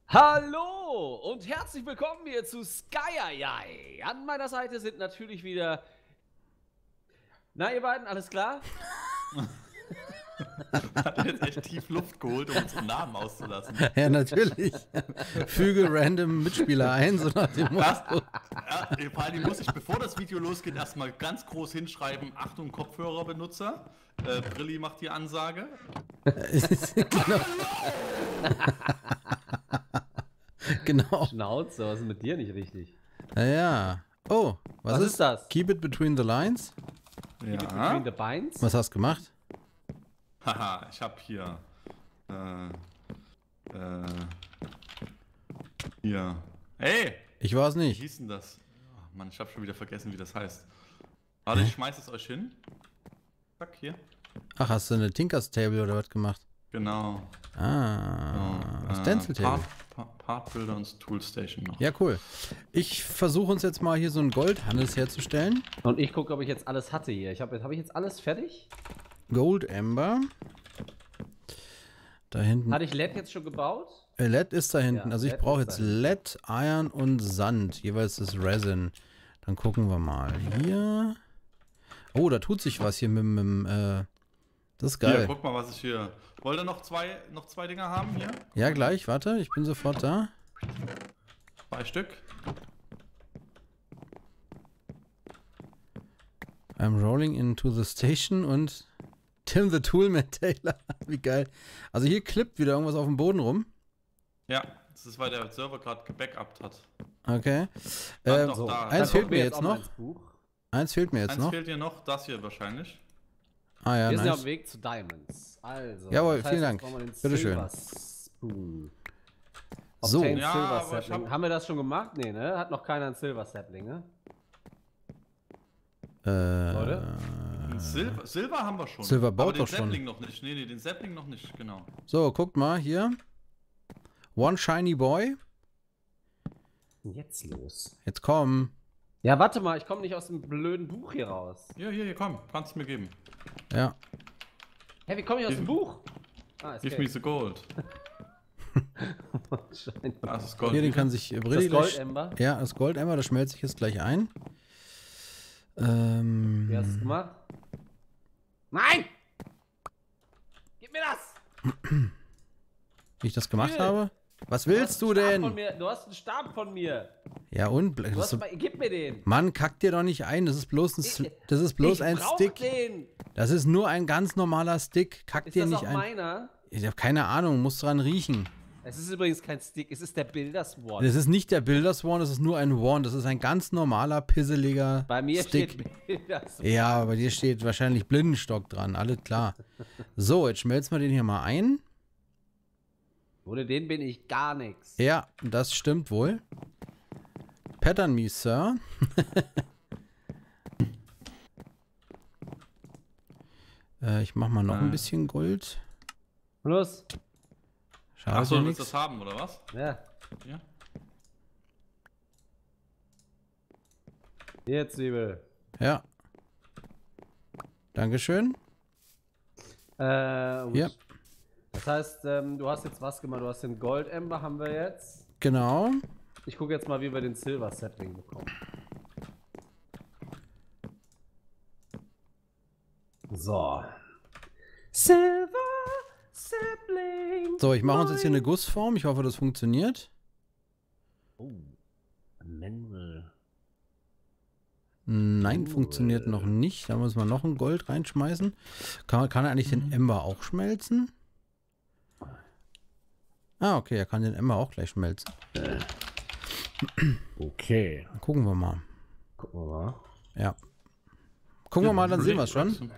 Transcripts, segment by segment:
Hallo und herzlich willkommen hier zu Skyai. An meiner Seite sind natürlich wieder... Na, ihr beiden, alles klar? Hat jetzt echt tief Luft geholt, um unseren Namen auszulassen. Ja, natürlich. Füge random Mitspieler ein, so nach dem Motto. Ja, vor allem muss ich, bevor das Video losgeht, erstmal ganz groß hinschreiben: Achtung, Kopfhörerbenutzer. Brilli macht die Ansage. Genau. Genau. Schnauze, was ist mit dir nicht richtig? Ja. Oh, was ist das? Keep it between the lines. Between the Beins? Was hast du gemacht? Haha, ich hab hier. Hier. Hey! Ich weiß Wie nicht. hieß denn das? Oh Mann, ich hab schon wieder vergessen, wie das heißt. Warte, ich schmeiß es euch hin. Zack, hier. Ach, hast du eine Tinkers Table oder was gemacht? Genau. Stencil Table. Partbilder und Toolstation noch. Ja, cool. Ich versuche uns jetzt mal hier so ein Goldhannes herzustellen. Und ich gucke, ob ich jetzt alles hatte hier. Hab ich jetzt alles fertig? Gold Ember. Da hinten. Hatte ich LED jetzt schon gebaut? LED ist da hinten. Ja, also ich LED brauche ist jetzt da hinten. LED, Iron und Sand. Jeweils das Resin. Dann gucken wir mal. Hier. Oh, da tut sich was hier mit das ist geil. Hier, guck mal, was ich hier. Wollt ihr noch zwei Dinger haben hier? Ja, gleich. Warte, ich bin sofort da. 2 Stück. I'm rolling into the station und Tim the Toolman Taylor. Wie geil. Also hier klippt wieder irgendwas auf dem Boden rum. Ja, das ist, weil der Server gerade gebackupt hat. Okay. Dann doch So, da. eins dann fehlt gucken mir wir jetzt auch mal noch. ins Buch. Eins fehlt mir jetzt Eins noch. fehlt dir noch, das hier wahrscheinlich. Ah ja, Wir sind ja auf nice. dem Weg zu Diamonds. Also, Jawohl, das heißt, vielen jetzt Dank. brauchen wir den Bitteschön. Silver Spoon. So. Obtain Ja, Silver aber ich Sapling. Haben wir das schon gemacht? Nee, ne? Hat noch keiner einen Silver Sapling, ne? Leute? Silber haben wir schon. Silber baut aber den doch schon. Sapling noch nicht. Nee, den Sapling noch nicht, genau. So, guckt mal hier. One Shiny Boy. Was ist denn jetzt los? Jetzt komm. Ja, warte mal, ich komme nicht aus dem blöden Buch hier raus. Hier, komm, kannst du mir geben. Ja. Hä, wie komme ich aus dem Buch? Ah, Give me the gold. Wahrscheinlich. Das ist Gold. Hier, den kann sich Brilli Das Goldember? Ja, das Goldember, das schmelzt sich jetzt gleich ein. Wie hast du es gemacht? Nein! Gib mir das! Wie ich das gemacht Hier. habe? Was willst du einen Stab denn? von mir. Du hast einen Stab von mir. Ja und? Du hast gib mir den. Mann, kack dir doch nicht ein. Das ist bloß ein brauch Stick. Den. Das ist nur ein ganz normaler Stick. Kack Ist dir das nicht auch ein. meiner? Ich habe keine Ahnung, muss dran riechen. Es ist übrigens kein Stick, es ist der Bildersword. Das ist nicht der Bilderswan, das ist nur ein Wand. Das ist ein ganz normaler, pisseliger Bei mir Stick. steht Bildersword. Ja, bei dir steht wahrscheinlich Blindenstock dran, alles klar. So, jetzt schmelzen wir den hier mal ein. Ohne den bin ich gar nichts. Ja, das stimmt wohl. Pattern me, Sir. Ich mach mal noch ein bisschen Gold. Los. Schade Achso, ja du willst nichts. das haben, oder was? Ja. Ja. Jetzt, Zwiebel. Ja. Dankeschön. Gut. Ja. Das heißt, du hast jetzt was gemacht? Du hast den Goldember, haben wir jetzt. Genau. Ich gucke jetzt mal, wie wir den Silver Sapling bekommen. So. Silver Sapling. So, ich mache uns jetzt hier eine Gussform. Ich hoffe, das funktioniert. Oh. Manual. Nein, funktioniert noch nicht. Da muss man noch ein Gold reinschmeißen. Kann er eigentlich den Ember auch schmelzen? Ah, okay, er kann den Ember auch gleich schmelzen. Okay. Dann gucken wir mal. Gucken wir mal. Ja. Gucken wir mal, dann sehen wir es schon.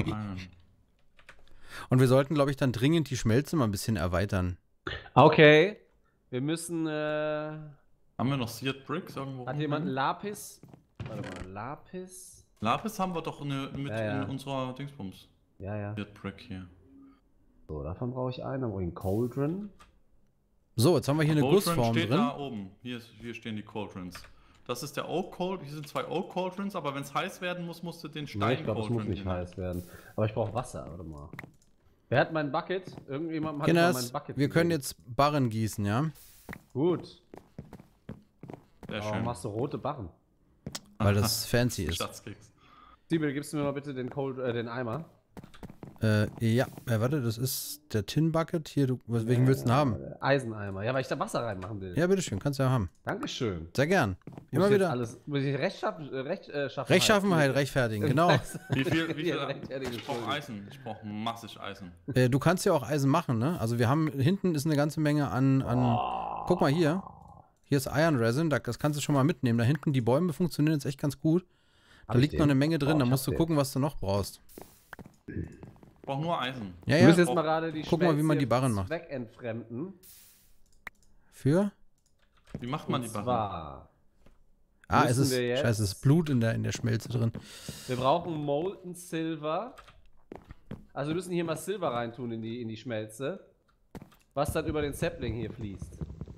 Und wir sollten, glaube ich, dann dringend die Schmelze mal ein bisschen erweitern. Okay. Wir müssen, Haben wir noch Seared Bricks irgendwo? hat jemand ein Lapis? Warte mal, Lapis? Lapis haben wir doch mit Ja. in unserer Dingsbums. Ja. Seared Brick hier. So, davon brauche ich einen. Dann brauche ich einen Cauldron. So, jetzt haben wir hier eine Cauldron Gussform steht drin. da oben. Hier stehen die Cauldrons. Das ist der Oak Cauldron. Hier sind 2 Oak Cauldrons, aber wenn es heiß werden muss, musst du den Stein Nein, ich glaube, es muss Cauldron nicht nehmen. heiß werden. Aber ich brauche Wasser, warte mal. Wer hat mein Bucket? Irgendjemand hat mal Kinder, mein Bucket wir können gegeben. jetzt Barren gießen, ja? Gut. Sehr Warum schön. machst du rote Barren? Weil das fancy ist. Schatzkeks. Siebel, gibst du mir mal bitte den Eimer? Ja, warte, das ist der Tin Bucket. Hier, welchen willst du denn haben? Eiseneimer. Ja, weil ich da Wasser reinmachen will. Ja, bitteschön, kannst du ja haben. Dankeschön. Sehr gern. Muss Immer ich jetzt wieder. alles, muss ich Rechtschaffenheit Rechtschaffenheit rechtfertigen, genau. Wie viel? Ja, rechtfertigen, Ich brauche Entschuldigung. Eisen. Ich brauche massig Eisen. Du kannst ja auch Eisen machen, ne? Also wir haben, hinten ist eine ganze Menge an guck mal hier. Hier ist Iron Resin, das kannst du schon mal mitnehmen. Da hinten, die Bäume funktionieren jetzt echt ganz gut. Da Hab ich liegt noch den? eine Menge drin, Oh, da ich musst du hab gucken, was du noch brauchst. Ich brauche nur Eisen. Ja, Du musst ja. jetzt mal gerade die Guck mal, wie man die Schmelze Barren macht. zweckentfremden. Für? Wie macht man Und die Barren? zwar, Es müssen ist, wir jetzt- scheiße, es ist Blut in der Schmelze drin. wir brauchen Molten Silver. Also wir müssen hier mal Silber reintun in die Schmelze. Was dann über den Sapling hier fließt.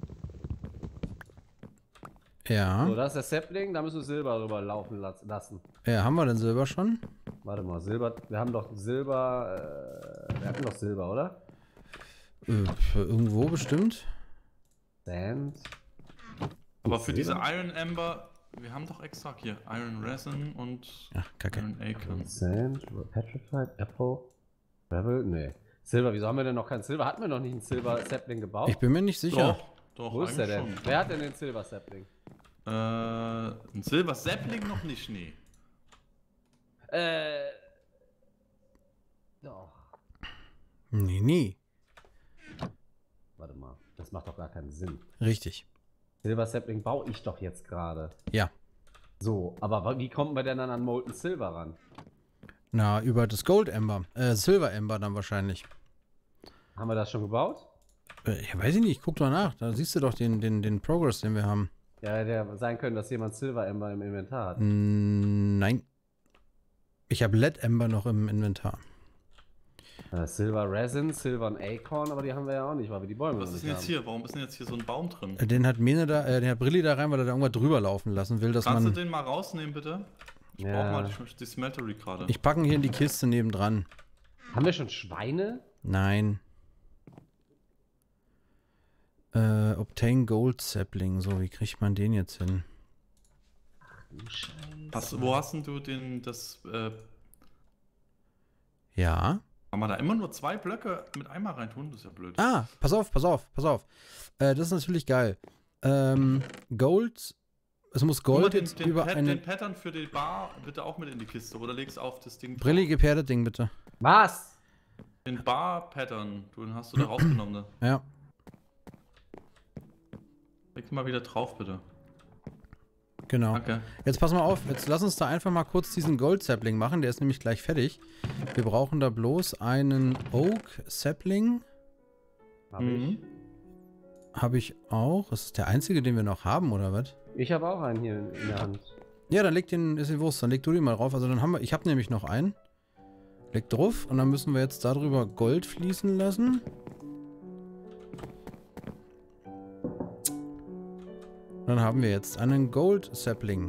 Ja. So, das ist der Sapling, da müssen wir Silber drüber laufen lassen. Ja, haben wir denn Silber schon? Warte mal, Silber, wir haben doch Silber, wir hatten doch Silber, oder? Irgendwo bestimmt. Sand. Aber für diese Silber? Iron Amber, wir haben doch extra hier Iron Resin und Ach, kacke. Iron Acorn. Sand, Petrified, Apple, Gravel, nee. Silber, wieso haben wir denn noch kein Silber? Hatten wir noch nicht einen Silber Sapling gebaut? Ich bin mir nicht sicher. Doch, Wo ist der eigentlich denn? schon. Wer hat denn den Silber Sapling? Ein Silber Sapling noch nicht, nee. Doch. Nee. Warte mal, das macht doch gar keinen Sinn. Richtig. Silber Sapling baue ich doch jetzt gerade. Ja. So, aber wie kommt man denn dann an Molten Silver ran? Na, über das Gold Ember. Silver Ember dann wahrscheinlich. Haben wir das schon gebaut? Ja, weiß ich nicht. Guck doch nach. Da siehst du doch den Progress, den wir haben. Ja, der sein können, dass jemand Silver Ember im Inventar hat. Nein. Ich habe Lead Ember noch im Inventar. Silver Resin, Silver und Acorn, aber die haben wir ja auch nicht, weil wir die Bäume Was noch ist nicht denn jetzt haben. hier? Warum ist denn jetzt hier so ein Baum drin? Den hat den hat Brilli da rein, weil er da irgendwas drüber laufen lassen will, dass Kannst du man. den mal rausnehmen, bitte? Ich Ja. brauche mal die Smeltery gerade. Ich packe ihn hier in die Kiste nebendran. Haben wir schon Schweine? Nein. Obtain Gold Sapling. So, wie kriegt man den jetzt hin? Wo hast denn du Ja. kann man da immer nur 2 Blöcke mit einmal reintun? Das ist ja blöd. Ah, pass auf. Das ist natürlich geil. Gold. Es muss Guck mal, Gold jetzt über den eine. Pattern für die Bar bitte auch mit in die Kiste oder legst auf das Ding. Brilli, gib her das Ding bitte. Was? Den Bar-Pattern, den hast du da rausgenommen, ne? Ja. Leg mal wieder drauf, bitte. Genau. Danke. Jetzt pass mal auf, jetzt lass uns da einfach mal kurz diesen Gold Sapling machen, der ist nämlich gleich fertig. Wir brauchen da bloß einen Oak Sapling. Hab ich. Habe ich auch. Das ist der einzige, den wir noch haben, oder was? Ich habe auch einen hier in der Hand. Ja, dann leg den, ist die Wurst, dann leg du den mal drauf. Also dann haben wir, ich habe nämlich noch einen. Leg drauf und dann müssen wir jetzt darüber Gold fließen lassen. Dann haben wir jetzt einen Gold Sapling.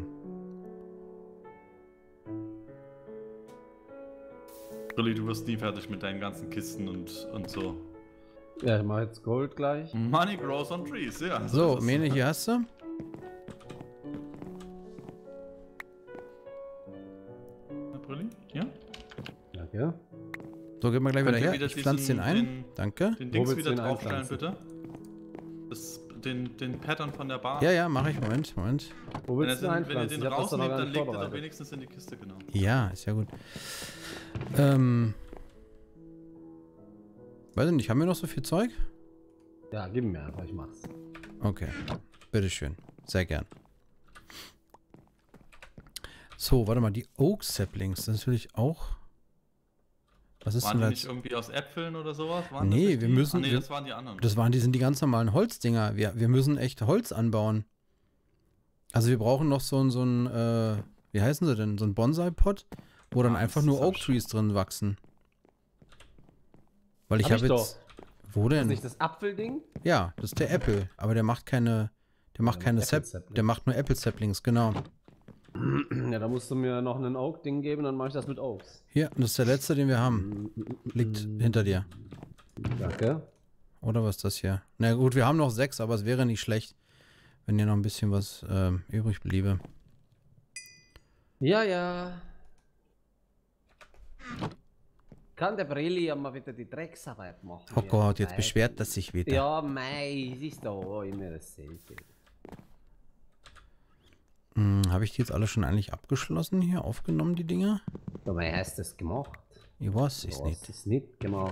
Brilli, du wirst nie fertig mit deinen ganzen Kisten und so. Ja, ich mache jetzt Gold gleich. Money grows on trees, ja. So, ist es. Mene, hier hast du. Brilli, hier? Danke. So, gib mal gleich wieder Könnt ihr her. wieder Ich pflanze den ein. Danke. Den Wo Dings willst du wieder den draufstellen, einpflanzen? bitte. Den Pattern von der Bar. Ja, mache ich. Moment. Wo Wenn ihr willst du den den einpflanzen? Ich hab das doch noch rausnehmt, gar dann nicht legt ihr doch vorbereitet. wenigstens in die Kiste, genau. Ja, ist ja gut. Weiß ich nicht, haben wir noch so viel Zeug? Ja, gib mir einfach, ich mach's. Okay. Bitteschön. Sehr gern. So, warte mal, die Oak Saplings, das ist natürlich auch. Was ist Waren denn die das? nicht irgendwie aus Äpfeln oder sowas? Waren Nee, das nicht wir die? müssen- nee, wir- das waren die anderen. Die sind die ganz normalen Holzdinger. Wir müssen echt Holz anbauen. Also wir brauchen noch so ein wie heißen sie denn? So ein Bonsai-Pot, wo dann Ah, einfach das nur ist Oak aber Trees drin wachsen. Weil ich Hab habe ich jetzt. Wo Ist denn? nicht das Apfelding? Ja, das ist der Apple, aber der macht keine. Der macht Der keine macht Apple Sap. Saplings. Der macht nur Apple Saplings, genau. Ja, da musst du mir noch einen Oak-Ding geben, dann mache ich das mit Oaks. Hier, das ist der letzte, den wir haben. Liegt hinter dir. Danke. Oder was ist das hier? Na gut, wir haben noch 6, aber es wäre nicht schlecht, wenn hier noch ein bisschen was übrig bliebe. Ja, ja. Kann der Brilli ja mal wieder die Drecksarbeit machen? Oh hier? Gott, jetzt Mei. beschwert das sich wieder. Ja, mei, es ist da immer dasselbe. Habe ich die jetzt alle schon eigentlich abgeschlossen hier, aufgenommen, die Dinger? Ja, mei, hast du das gemacht? Ich weiß es Ja, nicht. hast du es nicht gemacht?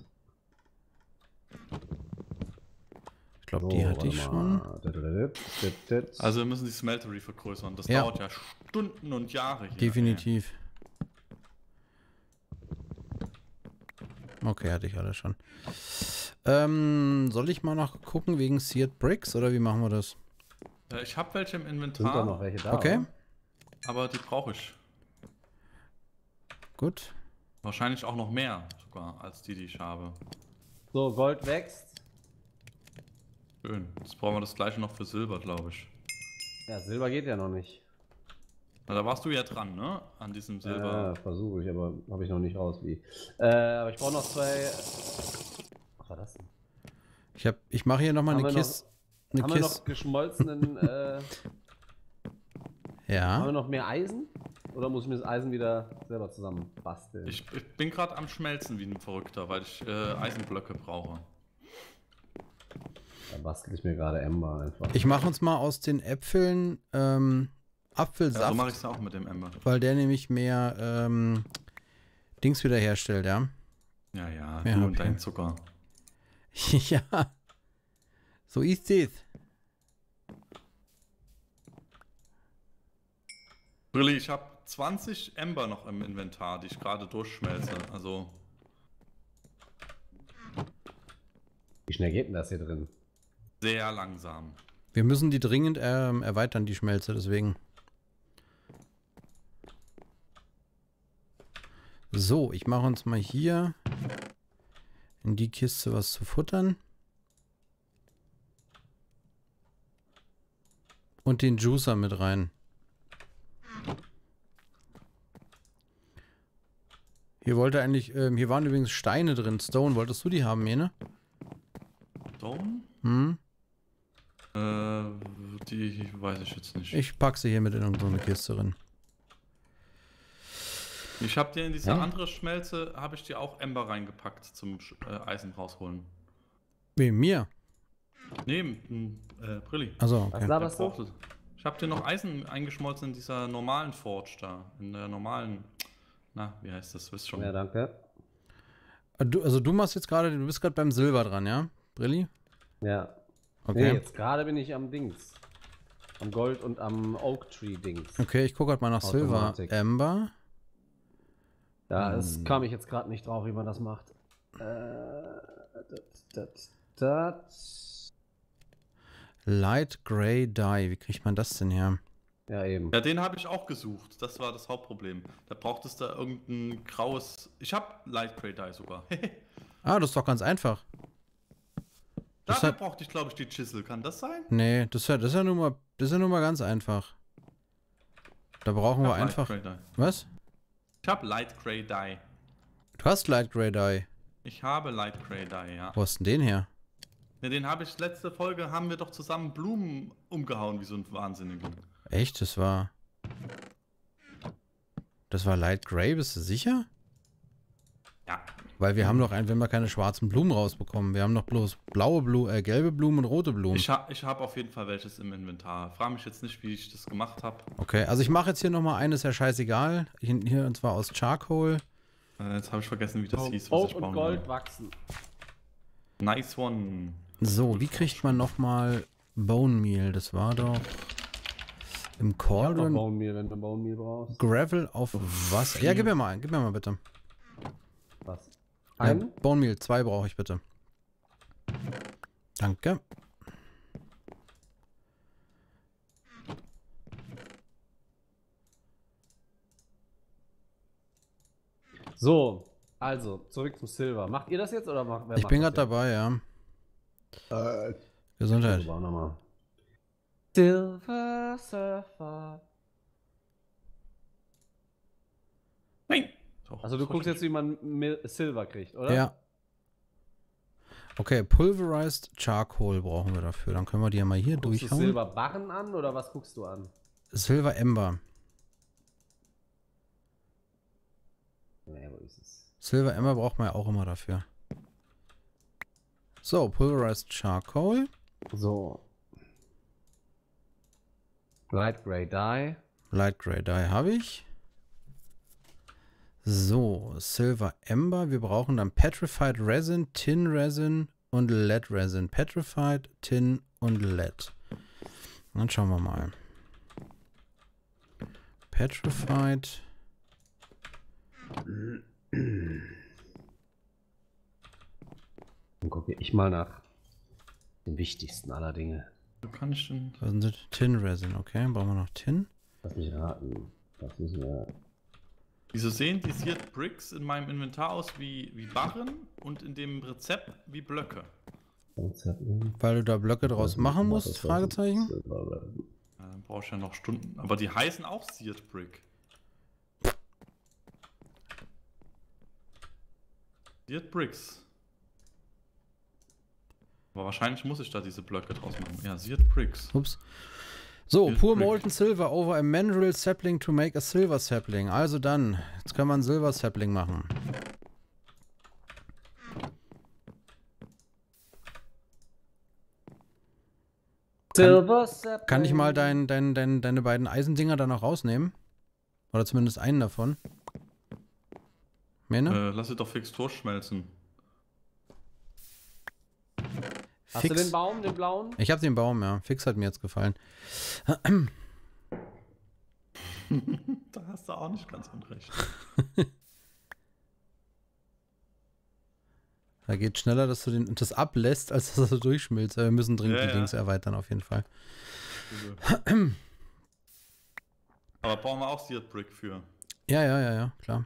Ich glaube, So, die hatte warte ich schon. mal. Also wir müssen die Smeltery vergrößern. Das Ja. dauert ja Stunden und Jahre hier. Definitiv. Okay, hatte ich alle schon. Soll ich mal noch gucken wegen Seared Bricks oder wie machen wir das? Ich habe welche im Sind da Inventar, noch welche da? Okay, oder? aber die brauche ich. gut. Wahrscheinlich auch noch mehr sogar, als die ich habe. So, Gold wächst. Schön. Jetzt brauchen wir das gleiche noch für Silber, glaube ich. Ja, Silber geht ja noch nicht. Na, da warst du ja dran, ne? An diesem Silber. Ja, versuche ich, aber habe ich noch nicht raus, wie. Aber ich brauche noch 2. Was war das denn? Ich mache hier nochmal Haben eine wir Kiste. Eine Haben wir noch Kiste. geschmolzenen, haben wir Ja. noch mehr Eisen? Oder muss ich mir das Eisen wieder selber zusammen basteln? Ich bin gerade am Schmelzen wie ein Verrückter, weil ich Eisenblöcke brauche. Da bastel ich mir gerade Ember einfach. Ich mache uns mal aus den Äpfeln Apfelsaft, Ja, so mache ich es auch mit dem Ember. weil der nämlich mehr Dings wiederherstellt, ja. Ja, ja, Ja, du okay. und dein Zucker. Ja. So ist es. Brilli, ich habe 20 Ember noch im Inventar, die ich gerade durchschmelze. Also, Wie schnell geht denn das hier drin? sehr langsam. Wir müssen die dringend erweitern, die Schmelze, deswegen. So, ich mache uns mal hier in die Kiste was zu futtern. Und den Juicer mit rein. Hier wollte eigentlich, hier waren übrigens Steine drin. Stone, wolltest du die haben, Mene? Stone? Hm? Die weiß ich jetzt nicht. Ich pack sie hier mit in so eine Kiste drin. Ich habe dir in diese Ja? andere Schmelze, habe ich dir auch Ember reingepackt zum Eisen rausholen. Wem, mir? Nee, Brilli. Also, Was okay. laberst du? Ich habe dir noch Eisen eingeschmolzen in dieser normalen Forge da. In der normalen. Na, wie heißt das? Wisst schon. Ja, danke. Also du machst jetzt gerade, du bist gerade beim Silber dran, ja? Brilli? Ja. Okay. Nee, jetzt gerade bin ich am Dings. Am Gold und am Oak Tree Dings. Okay, ich gucke halt mal nach Silver. Automatik. Ember. Ja, es kam ich jetzt gerade nicht drauf, wie man das macht. Das. Light Gray Dye. Wie kriegt man das denn her? Ja, eben. Ja, den habe ich auch gesucht. Das war das Hauptproblem. Da braucht es da irgendein graues. Ich habe Light Grey Dye sogar. Ah, das ist doch ganz einfach. Das Dafür hat- brauchte ich, glaube ich, die Chisel. Kann das sein? Nee, das ist ja nur mal ganz einfach. Da brauchen Ich wir hab einfach. Light Grey Dye. Was? Ich habe Light Grey Dye. Du hast Light Gray Dye. Ich habe Light Grey Dye, ja. Wo hast denn den her? Ja, den habe ich, letzte Folge haben wir doch zusammen Blumen umgehauen, wie so ein Wahnsinniger. Echt? Das war Light Gray, bist du sicher? Ja. Weil wir haben wenn wir keine schwarzen Blumen rausbekommen. Wir haben noch bloß gelbe Blumen und rote Blumen. Ich hab auf jeden Fall welches im Inventar. Frag mich jetzt nicht, wie ich das gemacht habe. Okay, also ich mache jetzt hier nochmal eines, ja scheißegal. Hier und zwar aus Charcoal. Jetzt habe ich vergessen, wie das hieß, was Oak ich und bauen Gold will. wachsen. Nice one. So, wie kriegt man nochmal Bone Meal? Das war doch im Ich hab noch Cauldron. Bone Meal, wenn du Bone Meal brauchst. Gravel auf Wasser. Ja, gib mir mal bitte. Was? Ja, Ein? Bone Meal, 2 brauche ich bitte. Danke. So, also, zurück zum Silver. Macht ihr das jetzt oder wer Ich macht bin das gerade dabei, ja. Gesundheit. jetzt? Nochmal. Silver Surfer. Nein. Doch, Also du das guckst war jetzt, wie man Silver kriegt, oder? Ja. Okay, Pulverized Charcoal brauchen wir dafür. Dann können wir die ja mal hier Guckst du durchhauen. Silberbarren an oder was guckst du an? Silver Ember. Nee, wo ist es? Silver Ember braucht man ja auch immer dafür. So, Pulverized Charcoal. So. Light Gray Dye. Light Gray Dye habe ich. So, Silver Ember. Wir brauchen dann Petrified Resin, Tin Resin und Lead Resin. Petrified, Tin und Lead. Dann schauen wir mal. Petrified. Dann gucke ich mal nach dem wichtigsten aller Dinge. Wo kann ich denn? Was sind das? Tin Resin, okay. Brauchen wir noch Tin? Lass mich raten. Das müssen wir. Wieso sehen die Seared Bricks in meinem Inventar aus wie Barren und in dem Rezept wie Blöcke? Weil du da Blöcke draus machen musst? Fragezeichen. Ja, dann brauche ich ja noch Stunden. Aber die heißen auch Seared Brick. Seared Bricks. Aber wahrscheinlich muss ich da diese Blöcke draus machen. Ja, Seared Bricks. Ups. So, Seared Pour Brick. Molten Silver over a Mandrill Sapling to make a Silver Sapling. Also dann, jetzt können wir einen Silver Sapling machen. Silver Sapling. Kann ich mal deine beiden Eisendinger da noch rausnehmen? Oder zumindest einen davon? Mene? Lass sie doch fix durchschmelzen. Hast du den Baum, den blauen? Ich habe den Baum, ja. Fix hat mir jetzt gefallen. Da hast du auch nicht ganz unrecht. Da geht schneller, dass du das ablässt, als dass du durchschmilzt. Wir müssen dringend Ja, die ja. Dings erweitern, auf jeden Fall. Aber brauchen wir auch Seared Brick für. Ja, klar.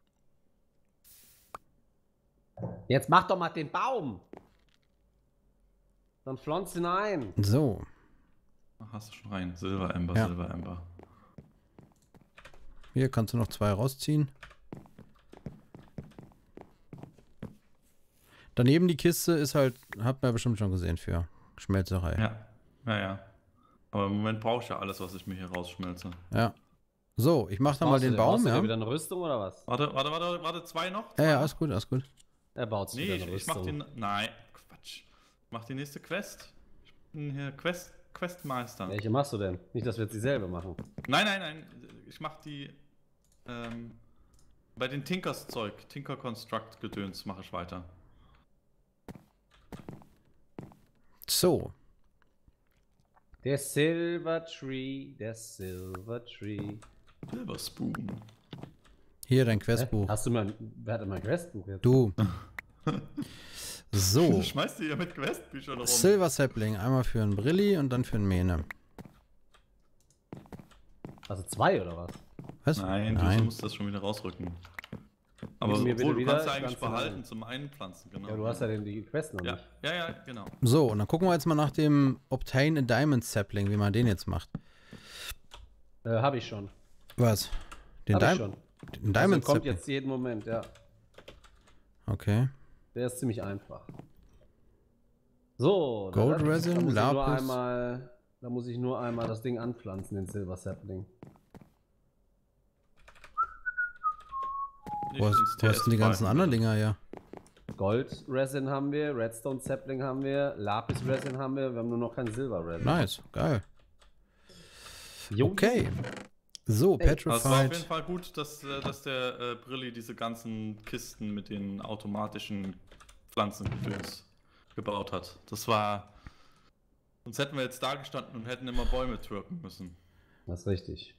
Jetzt mach doch mal den Baum. Dann pflanz ihn ein. So. Ach, hast du schon rein. Silver Ember, Ja. Silver Ember. Hier kannst du noch 2 rausziehen. Daneben die Kiste ist halt, habt ihr ja bestimmt schon gesehen, für Schmelzerei. Ja. Aber im Moment brauche ich ja alles, was ich mir hier rausschmelze. Ja. So, ich mach dann mal den Baum, Brauchst du dir ja. wieder eine Rüstung oder was? Warte, 2 noch? Ja, alles gut, alles gut. Er baut sich Nee, wieder eine ich mach Rüstung. den. Nein, Quatsch. Ich mach die nächste Quest. Ich bin hier Questmeister. Welche machst du denn? Nicht, dass wir jetzt dieselbe machen. Nein. Ich mach die. Bei den Tinkers Zeug, Tinker Construct Gedöns mache ich weiter. So. Der Silver Tree, der Silver Tree. Silver Spoon. Hier dein Questbuch. Hast du mal, wer hat mein Questbuch jetzt? Du. So. Du schmeißt die ja mit Questbüchern rum. Silver Sapling. Einmal für einen Brilli und dann für einen Mene. Also 2 oder was? Was? Nein, du musst das schon wieder rausrücken. Aber Gib mir bitte obwohl, du wieder kannst ja eigentlich ganz behalten normal. zum Einpflanzen, genau. Ja, du hast ja die Quest noch Ja, nicht. ja, genau. So, und dann gucken wir jetzt mal nach dem Obtain a Diamond Sapling, wie man den jetzt macht. Hab ich schon. Was? Den Hab ich schon. Den Diamond kommt Sapling? jetzt jeden Moment, ja. Okay. Der ist ziemlich einfach. So, Gold da Resin, muss ich nur Lapis. einmal, da muss ich nur einmal das Ding anpflanzen, den Silver Sapling. Nicht Wo ins hast denn die TS ganzen beißen, anderen bitte. Dinger, ja? Gold Resin haben wir, Redstone Sapling haben wir, Lapis Resin haben wir haben nur noch kein Silver Resin. Nice, geil. Jo. Okay. So, Ey, Also es war auf jeden Petrified. Fall gut, dass der Brilli diese ganzen Kisten mit den automatischen Pflanzengedöns gebaut hat. Das war. Sonst hätten wir jetzt da gestanden und hätten immer Bäume twerken müssen. Das ist richtig.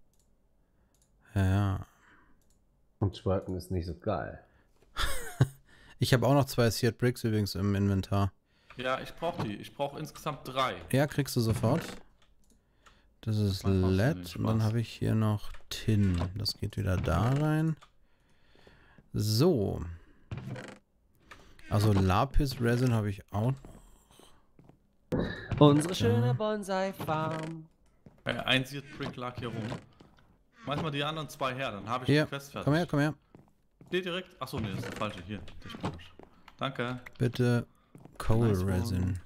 Ja. Und Twerken ist nicht so geil. Ich habe auch noch 2 Seared Bricks übrigens im Inventar. Ja, ich brauche die. Ich brauche insgesamt 3. Ja, kriegst du sofort. Das ist Was machst du LED denn? und dann Spaß. habe ich hier noch Tin. Das geht wieder da rein. So. Also Lapis Resin habe ich auch. Unsere schöne Bonsai-Farm. Ein Seared Brick lag hier rum. Schmeiß mal die anderen 2 her, dann habe ich Hier, die Quest fertig. komm her, komm her. Steht direkt. Achso, nee, das ist der falsche. Hier, der Sprung. Danke. Bitte. Coal Nice one. Resin.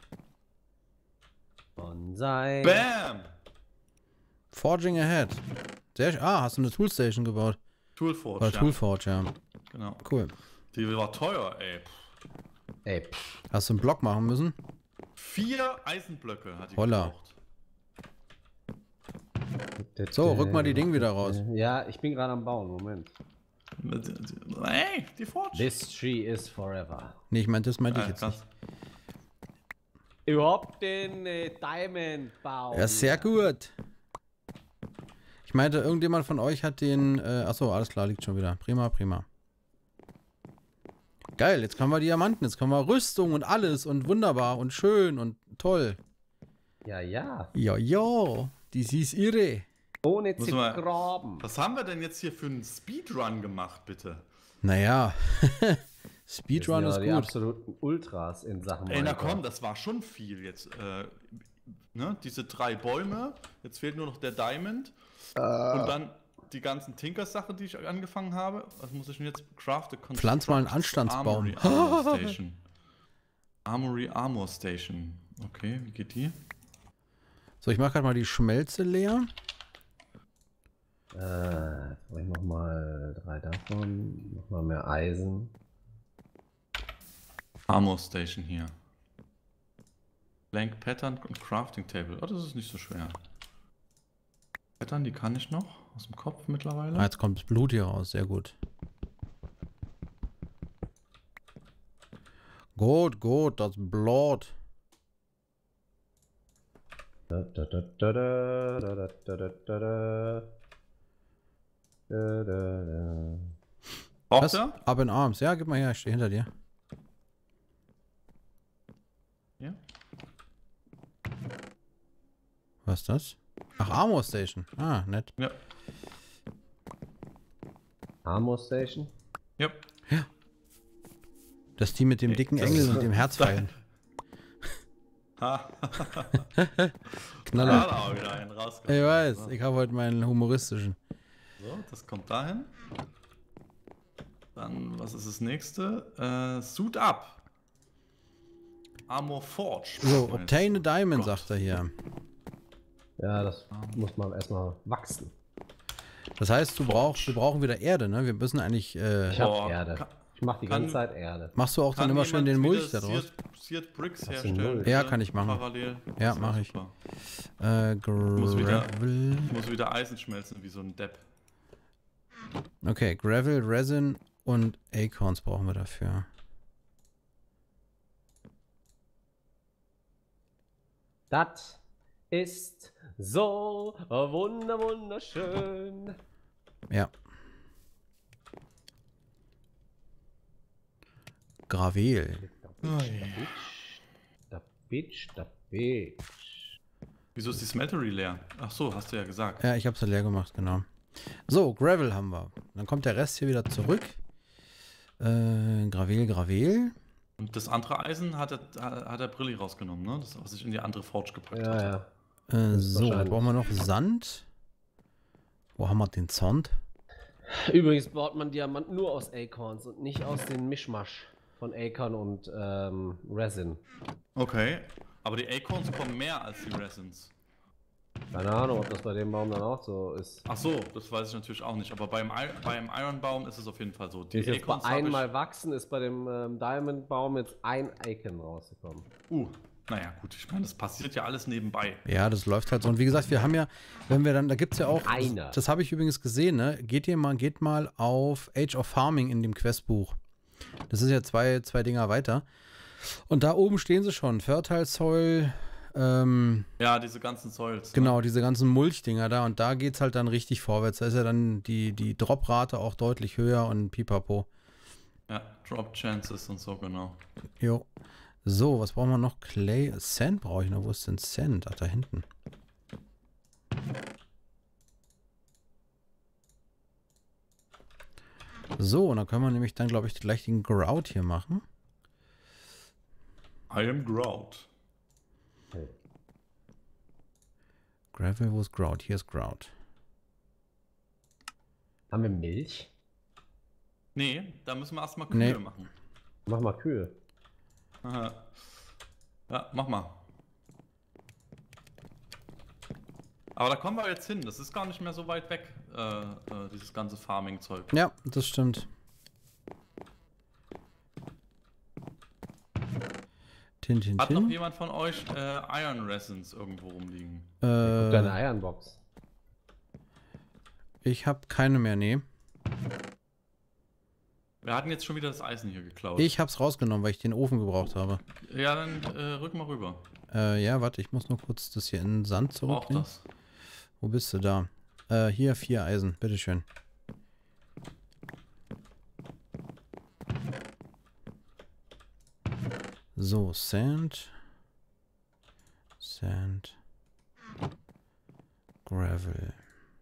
Bonsai. Bam! Forging ahead. Hast du eine Toolstation gebaut? Toolforge, Oder Toolforge, ja. Genau. Cool. Die war teuer, ey. Ey, Hast du einen Block machen müssen? 4 Eisenblöcke hat die Holla. gebraucht. So, rück mal die Dinge wieder raus. Ja, ich bin gerade am Bauen. Moment. Ey, die Forge. This tree is forever. Nee, das meinte ich jetzt nicht. Krass. Überhaupt den Diamond bauen. Ja, sehr gut. Ich meinte, irgendjemand von euch hat den... achso, alles klar, liegt schon wieder. Prima, prima. Geil, jetzt können wir Diamanten, jetzt können wir Rüstung und alles und wunderbar und schön und toll. Ja, ja. Ja, ja, das ist irre. Ohne zu Muss mal- graben. Was haben wir denn jetzt hier für einen Speedrun gemacht, bitte? Naja, Das Speedrun sind ist ja die gut. absoluten Ultras in Sachen Ey, na Minecraft. komm, das war schon viel jetzt. Ne? Diese 3 Bäume, jetzt fehlt nur noch der Diamond. Und dann die ganzen Tinker-Sachen, die ich angefangen habe. Was muss ich denn jetzt? Craft a Pflanz mal einen Anstandsbaum. Armory Armor Station. Armory Armor Station. Okay, wie geht die? So, ich mache gerade mal die Schmelze leer. Ich mach mal 3 davon. Noch mal mehr Eisen. Armor Station hier. Blank Pattern und Crafting Table. Oh, das ist nicht so schwer. Pattern, die kann ich noch aus dem Kopf mittlerweile. Ah, jetzt kommt das Blut hier raus, sehr gut. Gut, gut, das Blut. Da, da, da, da, da, da, da, da, da, da. Da, da, da. Braucht Was? er? Up in Arms. Ja, gib mal her, ich stehe hinter dir. Ja. Was ist das? Ach, Armor Station. Ah, nett. Ja. Armor Station. Ja. Das ist die mit dem dicken das Engel ist- und dem Herzpfeilen. Ha. Knaller. Da hat er auch wieder einen rausgekommen. Ich weiß, ich habe heute meinen humoristischen. So, das kommt dahin. Dann, was ist das nächste? Suit Up. Armor Forge. So, Jetzt. obtain a diamond, Gott. sagt er hier. Ja, das muss man erstmal wachsen. Das heißt, wir brauchen wieder Erde, ne? Wir müssen eigentlich, Ich hab Boah, Erde. kann- Ich mach die kann- ganze Zeit Erde. machst du auch dann Kann immer schön jemand den wieder Mulch da draus? Seared Bricks Was für ein herstellen? Mulch? Ja, bitte? kann ich machen. Parallel. Ja, Das mach wär ich. super. Gravel. Ich muss wieder Eisen schmelzen, wie so ein Depp. Okay, Gravel, Resin und Acorns brauchen wir dafür. Das ist so wunderschön. Ja. Gravel. Da Bitch. Wieso ist die Smeltery leer? Ach so, hast du ja gesagt. Ja, ich habe es leer gemacht, genau. So, Gravel haben wir. Dann kommt der Rest hier wieder zurück. Gravel. Und das andere Eisen hat der Brilli rausgenommen, ne? Das, was ich in die andere Forge gepackt Ja, hatte. ja. So, jetzt wahrscheinlich. brauchen wir noch Sand. Wo haben wir den Sand? Übrigens baut man Diamanten nur aus Acorns und nicht aus dem Mischmasch von Acorn und Resin. Okay, aber die Acorns kommen mehr als die Resins. Keine Ahnung, ob das bei dem Baum dann auch so ist. Ach so, das weiß ich natürlich auch nicht, aber beim Ironbaum ist es auf jeden Fall so. Die ist jetzt bei Acorns hab einmal wachsen, ist bei dem Diamond-Baum jetzt ein Acorn rausgekommen. naja, gut, ich meine, das passiert ja alles nebenbei. Ja, das läuft halt so. Und wie gesagt, wir haben ja, wenn wir dann, da gibt es ja auch, Einer. das habe ich übrigens gesehen, ne? Geht mal auf Age of Farming in dem Questbuch. Das ist ja zwei Dinger weiter. Und da oben stehen sie schon. Fertile Soil, Ja, diese ganzen Soils. genau, diese ganzen Mulchdinger da. Und da geht es halt dann richtig vorwärts. Da ist ja dann die Droprate auch deutlich höher und pipapo. Ne? Ja, Drop Chances und so, genau. Jo. So, was brauchen wir noch? Clay, Sand brauche ich noch. Wo ist denn Sand? Ach, da hinten. So, und dann können wir nämlich dann, glaube ich, gleich den Grout hier machen. I am Grout. Gravel, wo ist Grout? Hier ist Grout. Haben wir Milch? Nee, da müssen wir erstmal Kühe Nee. machen. Mach mal Kühe. Aha. Ja, mach mal. Aber da kommen wir jetzt hin. Das ist gar nicht mehr so weit weg, dieses ganze Farming-Zeug. Ja, das stimmt. Hat noch jemand von euch Iron Resins irgendwo rumliegen? Deine Ironbox. Ich habe keine mehr, nee. Wir hatten jetzt schon wieder das Eisen hier geklaut. Ich hab's rausgenommen, weil ich den Ofen gebraucht habe. Ja, dann rück mal rüber. Ja, warte, ich muss nur kurz das hier in den Sand Brauch zurücknehmen. das. Wo bist du da? Hier 4 Eisen, bitteschön. So, Sand. Sand. Gravel.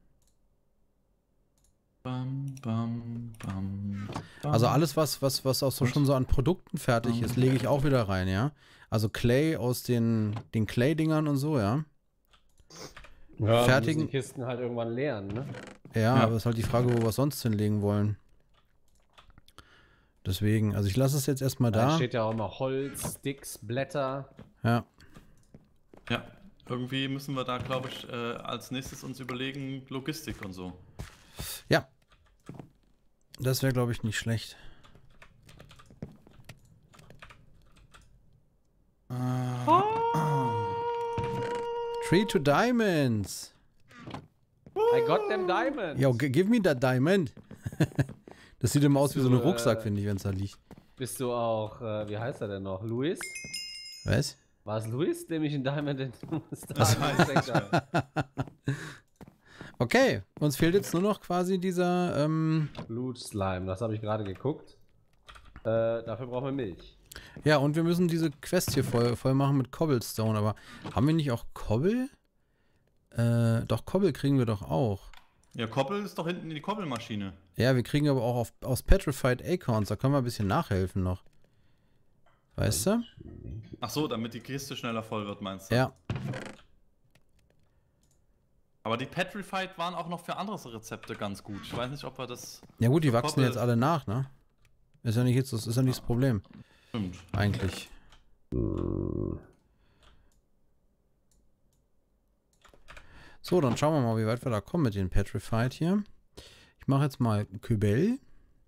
Bam, bam, bam, bam. Also alles, was auch so schon so an Produkten fertig ist, lege ich auch wieder rein, ja. Also Clay aus den Clay-Dingern und so, ja. Ja, fertigen die Kisten halt irgendwann leeren, ne? Ja, aber es ist halt die Frage, wo wir es sonst hinlegen wollen. Deswegen, also ich lasse es jetzt erstmal Da da. steht ja auch immer Holz, Sticks, Blätter. Ja. Ja, irgendwie müssen wir da, glaube ich, als nächstes uns überlegen, Logistik und so. Ja. Das wäre, glaube ich, nicht schlecht. Tree to Diamonds. I got them diamonds. Yo, give me that diamond. Das sieht immer aus wie so ein Rucksack, finde ich, wenn es da liegt. Bist du auch, wie heißt er denn noch? Luis? Was? War es Luis, dem ich in Diamond in Okay, uns fehlt jetzt nur noch quasi dieser, Blut Slime, das habe ich gerade geguckt. Dafür brauchen wir Milch. ja, und wir müssen diese Quest hier voll machen mit Cobblestone, aber haben wir nicht auch Cobble? Doch, Cobble kriegen wir doch auch. Ja, Koppel ist doch hinten in die Koppelmaschine. Ja, wir kriegen aber auch aus Petrified Acorns, da können wir ein bisschen nachhelfen noch. Weißt du? Ach so, damit die Kiste schneller voll wird, meinst du? Ja. Aber die Petrified waren auch noch für andere Rezepte ganz gut. Ich weiß nicht, ob wir das... Ja gut, die wachsen Koppel- jetzt alle nach, ne? Ist ja nicht jetzt, das ist ja nicht das Problem. Stimmt. Eigentlich. So, dann schauen wir mal, wie weit wir da kommen mit den Petrified hier. Ich mache jetzt mal Kübel.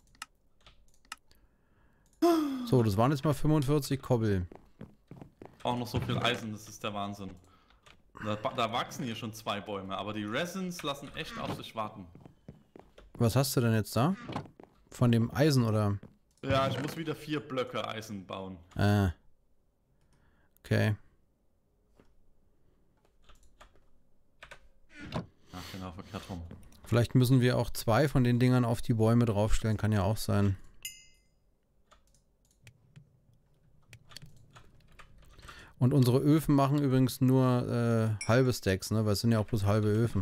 So, das waren jetzt mal 45 Kobbel. Auch noch so viel Eisen, das ist der Wahnsinn. Da wachsen hier schon 2 Bäume, aber die Resins lassen echt auf sich warten. Was hast du denn jetzt da? Von dem Eisen oder? Ja, ich muss wieder 4 Blöcke Eisen bauen. Okay. Ach, genau, verkehrt rum. Vielleicht müssen wir auch 2 von den Dingern auf die Bäume draufstellen, kann ja auch sein. Und unsere Öfen machen übrigens nur halbe Stacks, ne? Weil es sind ja auch bloß halbe Öfen.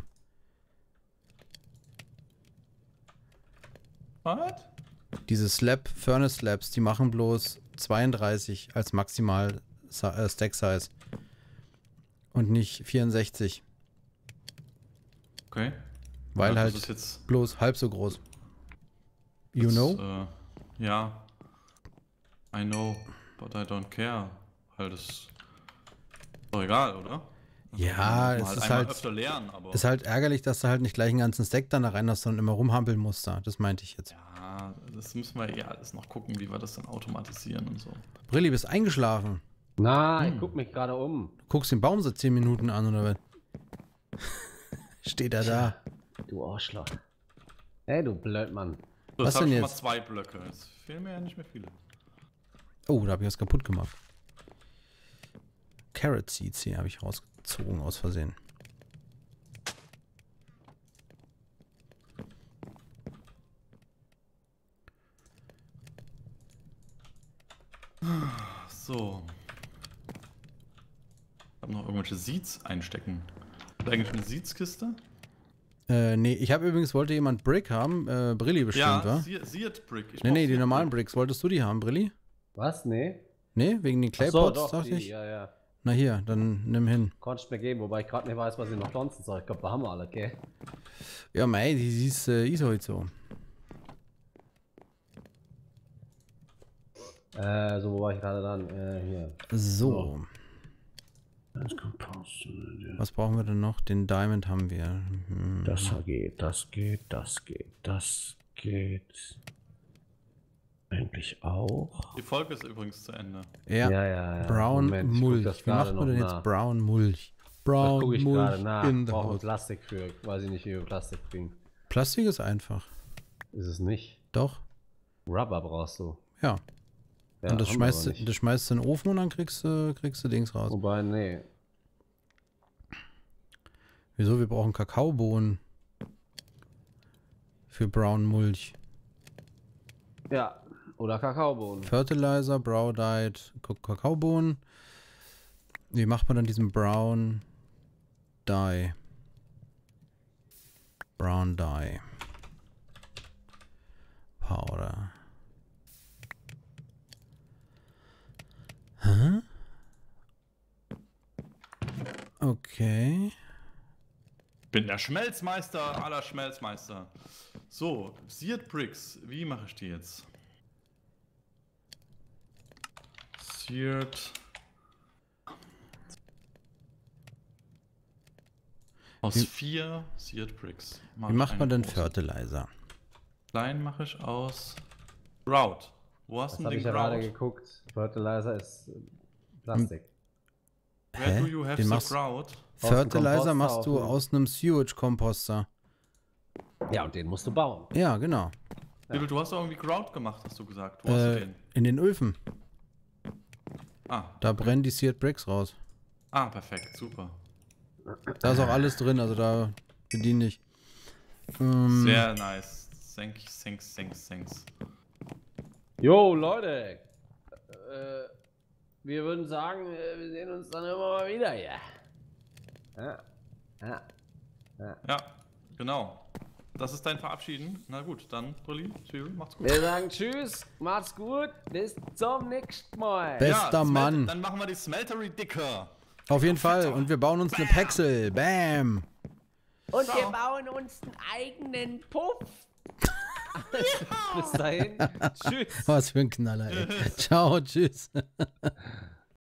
Was? Diese Furnace Slabs, die machen bloß 32 als maximal Stack Size. Und nicht 64. Okay. Weil Ja, das halt ist jetzt, bloß halb so groß. You know? Ja. I know, but I don't care. Weil das ist doch egal, oder? Ja, muss man es ist einmal halt, öfter lernen, aber... ist halt ärgerlich, dass du halt nicht gleich einen ganzen Stack dann da rein hast, sondern immer rumhampeln musst da. Das meinte ich jetzt. Ja, das müssen wir ja alles noch gucken, wie wir das dann automatisieren und so. Brilli, bist eingeschlafen. Na, ich guck mich gerade um. Du guckst den Baum seit 10 Minuten an, oder was? Steht er da? Du Arschloch. Ey, du Blödmann. So, Was jetzt hab denn ich schon jetzt? mal 2 Blöcke. Es fehlen mir ja nicht mehr viele. Oh, da habe ich was kaputt gemacht. Carrot Seeds hier habe ich rausgezogen aus Versehen. So. Ich habe noch irgendwelche Seeds einstecken. Ist eigentlich eine Seeds-Kiste? Nee, ich habe übrigens, wollte jemand Brick haben, Brilli bestimmt, Ja, wa? Seared Brick. Ich Nee, brauch die Seared normalen Brick. Bricks. Wolltest du die haben, Brilli? Was? Nee? Nee, wegen den Ach so, Claypots, doch, dachte die, ich. ja, ja. Na hier, dann nimm hin. Konntest mir geben, wobei ich gerade nicht weiß, was ich noch pflanzen soll. Ich glaube, da haben wir alle, okay? Ja, mei, die ist halt so. So, wo war ich gerade dran? Hier. So. Das Kompass. Was brauchen wir denn noch? Den Diamond haben wir. Das geht, das geht, das geht, das geht. Eigentlich auch. Die Folge ist übrigens zu Ende. Ja. Ja. Brown Moment, ich guck Mulch. das Wie macht gerade man denn noch jetzt nach. Brown Mulch? Das Brown gucke ich gerade Mulch nach. in the Brauchen wir house. Plastik für. Weiß ich nicht, wie wir Plastik kriegen. Plastik ist einfach. Ist es nicht. Doch. Rubber brauchst du. Ja. Ja, Und das haben wir schmeißt, aber nicht. das schmeißt du in den Ofen und dann kriegst du Dings raus. Wobei, nee. Wieso? Wir brauchen Kakaobohnen. Für Brown Mulch. Ja, oder Kakaobohnen. Fertilizer, Brow Dyed, Kakaobohnen. Wie macht man dann diesen Brown Dye? Brown Dye. Powder. Hä? Okay. Bin der Schmelzmeister aller Schmelzmeister. So, Seared Bricks. Wie mache ich die jetzt? Seared. Aus 4 Seared Bricks. Wie macht man denn Fertilizer? Klein mache ich aus Grout. Wo hast Das du habe den ich ja gerade Grout? geguckt. Fertilizer ist Plastik. Where do you have Den the machst- Grout? Fertilizer Komposter machst du auf dem- aus einem Sewage-Komposter. Ja, und den musst du bauen. Ja, genau. Bill, du hast doch irgendwie Grout gemacht, hast du gesagt. Wo hast du den? In den Öfen. Ah, Da brennen die Seared Bricks raus. perfekt, super. Da ist auch alles drin, also da bediene ich. Sehr nice. Thanks. Jo, Leute. Wir würden sagen, wir sehen uns dann immer mal wieder, ja. Ja, genau. Das ist dein Verabschieden. Na gut, dann, Brilli, Cyril, macht's gut. Wir sagen tschüss, macht's gut, bis zum nächsten Mal. Bester Mann. Dann machen wir die Smeltery dicker. Auf jeden Fall. Und wir bauen uns eine Pexel. Bam. Und wir bauen uns einen eigenen Puff. Bis dahin, tschüss. Was für ein Knaller, ey. Ciao, tschüss.